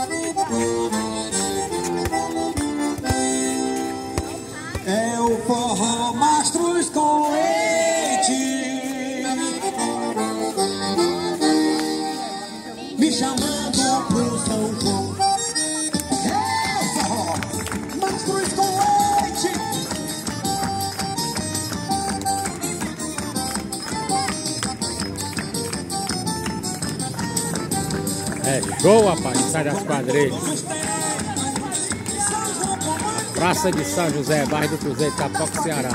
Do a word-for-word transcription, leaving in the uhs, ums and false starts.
É o forró Mastros com leite, me chamando pro São João. É o forró Mastros com leite. É show, rapaz, sai das quadrilhas. Praça de São José, bairro do Cruzeiro, Itapoca, Ceará.